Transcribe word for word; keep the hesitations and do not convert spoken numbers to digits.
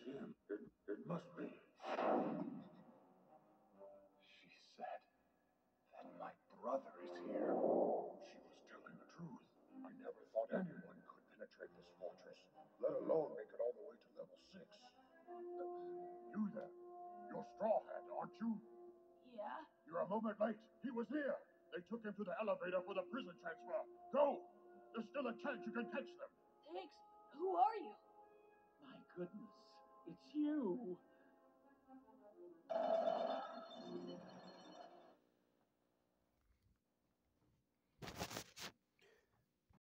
him. It, it must be. She said that my brother is here. She was telling the truth. I never thought anyone could penetrate this fortress, let alone make it all the way to level six. You there. You're Straw Hat, aren't you? Yeah? You're a moment late. He was here. They took him to the elevator for the prison transfer. Go! There's still a chance you can catch them. Thanks. Who are you? My goodness, it's you.